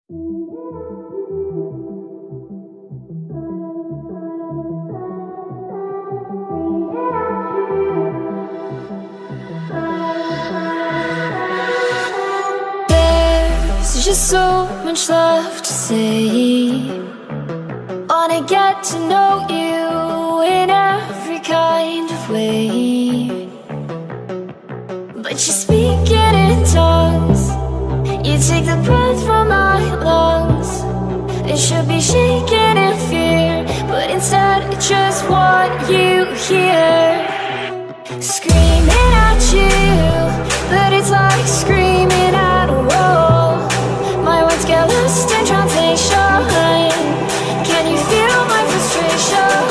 There's just so much left to say. Wanna get to know you in every kind of way, but you speak it in tongues. You take the breath from my lungs. It should be shaking in fear, but instead I just want you here. Screaming at you, but it's like screaming at a wall. My words get lost in translation. Can you feel my frustration?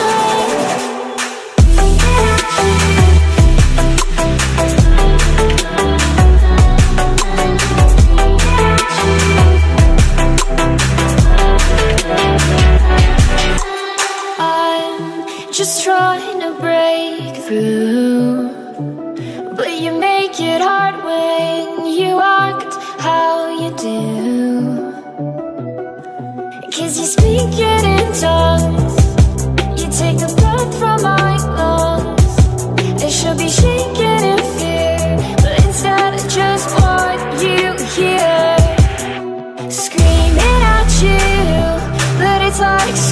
Just trying to break through, but you make it hard when you act how you do. 'Cause you speak it in tongues. You take the breath from my lungs. It should be shaking in fear, but instead I just want you here. Screaming at you, but it's like